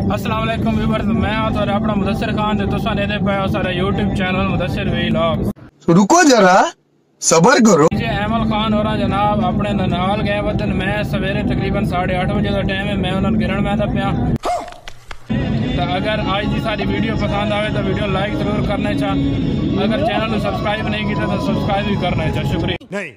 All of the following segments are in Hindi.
अस्सलाम वालेकुम व्यूअर्स, मैं और अपना मुदस्सिर खान ते तुसा ने दे पे सारा YouTube चैनल मुदस्सिर व्लॉग्स। रुको जरा सबर करो। अहमल खान और जनाब अपने ननाल गए वतन। मैं सवेरे तकरीबन 8:30 बजे का टाइम है। मैं उन्होंने गिरण में पिया। तो अगर आज की सारी वीडियो पसंद आए तो वीडियो लाइक जरूर करना चाह। अगर चैनल को सब्सक्राइब नहीं किया तो सब्सक्राइब भी करना चाह। शुक्रिया। नहीं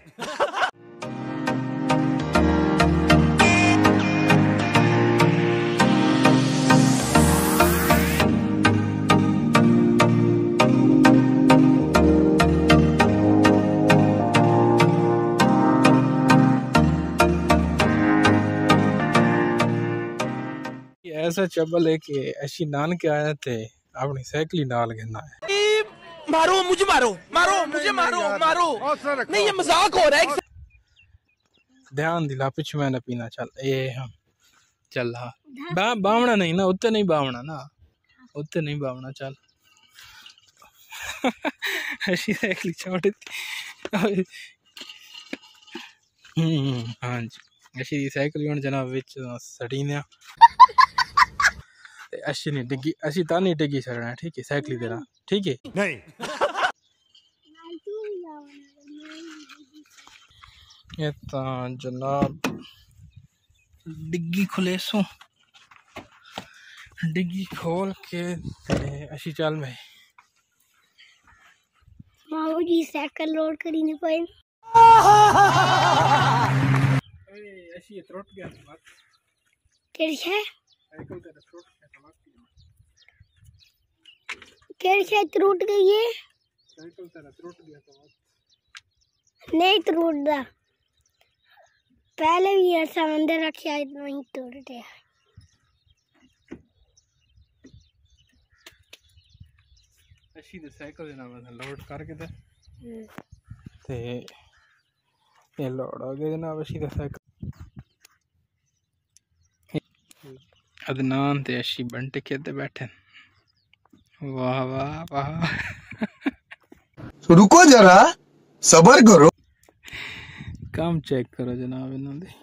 ऐसा चबल है कि अशी नान के आए थे अपनी साइकिल नाल गिरना है। मारो मुझे, मारो मारो मुझे, मारो मारो नहीं, ये मजाक हो रहा है। ध्यान दिला पिछ में न पीना। चल ये हम चल। हाँ बावना नहीं ना, उत्ते नहीं बावना ना, उत्ते नहीं बावना। चल अशी साइकिल छोड़ दी। हाँ जी, अशी साइकिल हूँ जनाब विच सड़ी ने अशी नहीं डिगी, अशी ता नहीं डिगी सड़ना है। ठीक है साइकिल तेरा ठीक है। नहीं ये ता जनाब डिग्गी खुले सो, डिग्गी खोल के अशी चल भाई। मामू जी साइकिल लोड करी नहीं पाए। अशी त्रुट गया बात केड़ी है साइकिल तेरा त्रुट गया बात केड़ी है त्रुट गई है। साइकिल तेरा त्रुट गया बात नहीं त्रुटदा, पहले भी ऐसा अंदर रखा है तो नहीं टूट गया। अशी ते साइकिल दे नाम लोड करके ते ये लोड हो गया जनाब। अशी ते साइकिल अदनान ते अशी बंटे खेते बैठे। वाह वाह वाह। रुको जरा सबर करो। काम चेक करो जनाब इन्हों दे।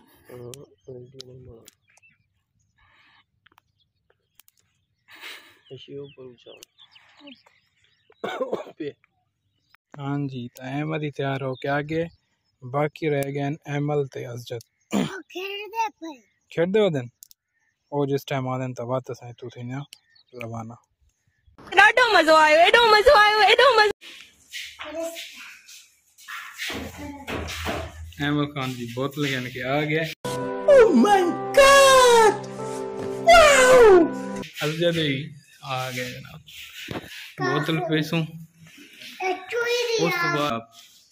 हाँ जी, तो अहमद ही तैयार हो के आगे, बाकी रह गए अमल ते असजद। खेड़ दे दिन और जिस टाइम आ दिन तब तो सही तू थी ना रवाना। एडो मजो आयो, एडो मजो आयो, एडो मजो। अहमद खान जी बोतल लेन के आ गया। Oh my god wow. Asjad ही आ गया जनाब। बोतल पेसूं उस बाद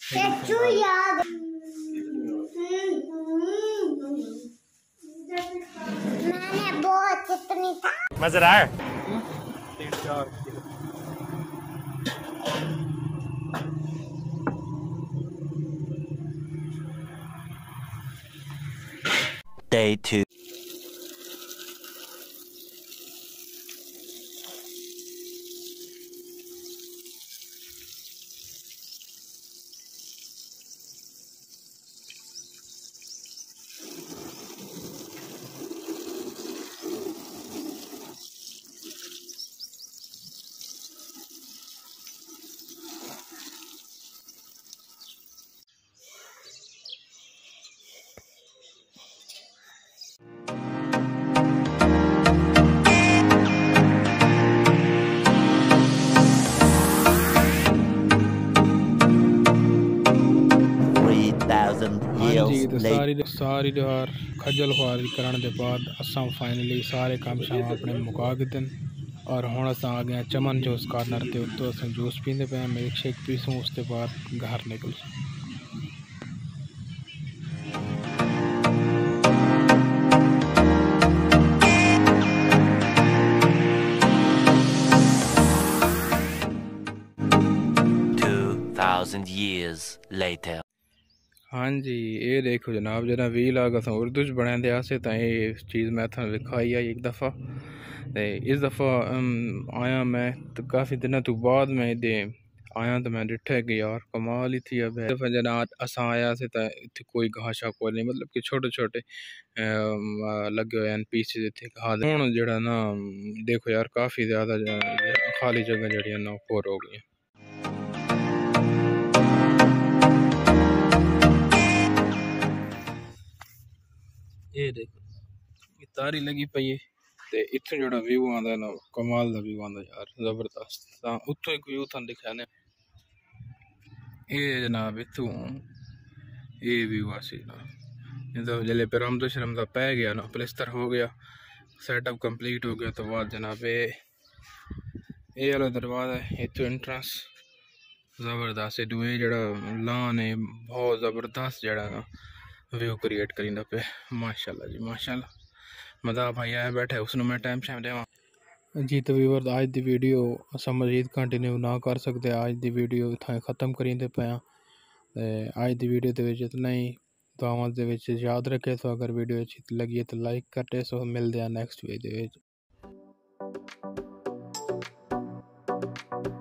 मैंने बहुत कितनी था मजा आ रहा है। 3-4 किलो। Day 2. हाँ जी, तो सारी और खजल खुआरी करने के बाद असा फाइनली सारे काम शाम अपने मुका दिते और हुण असां आ गए चमन जूस कॉर्नर ते। उत्तों असां जूस पींदे पे मिल्क शेक पीसूं, उसके बाद घर निकल। Years later. हाँ जी, ये देखो जनाब जना व्लॉग अस उर्दू च बनाते आसे तो ये चीज़ मैं थानू दिखाई है एक दफ़ा। तो इस दफ़ा आया मैं तो काफ़ी दिनों तो बाद मैं दे आया तो मैं डिठे कि यार कमाल ही थी। अब दफ़ा जनाब असा आया से तो इतने कोई घास कोई नहीं, मतलब कि छोटे छोटे लगे हुए हैं पीसेज इतने खाद हूँ जड़ा ना। देखो यार काफ़ी ज़्यादा खाली जगह जड़ी ना और हो गई। ये देखो तारी लगी पई है ते इत्थों जड़ा व्यू आंदा ना कमाल दा व्यू आंदा यार, जबरदस्त। उत्थों एक व्यू थां दिखा ने ये जनाब इत्थों ये व्यू आसी ना। तो जल्ले परम तो शर्म का पै गया ना, प्लस्तर हो गया, सेटअप कंप्लीट हो गया, तो बाद जनाब ये वाला दरवाजा है, इत्थों एंट्रेंस जबरदस्त। दुए जड़ा लान है बहुत जबरदस्त जड़ा ना व्यू क्रिएट करींदा पे। माशाल्लाह जी माशाल्लाह। मजा भाई आया बैठे उसने मैं टाइम शाइम देवा जी। तो व्यूअर आज दी वीडियो असां मजीद कंटिन्यू ना कर सकते, आज दी वीडियो इत्थां ख़त्म करींदे पे। आज दी वीडियो दे विच इतना ही। दुआवां दे विच याद रखे तो अगर वीडियो अच्छी लगी है तो लाइक करते सो। मिलते हैं नेक्स्ट वीडियो।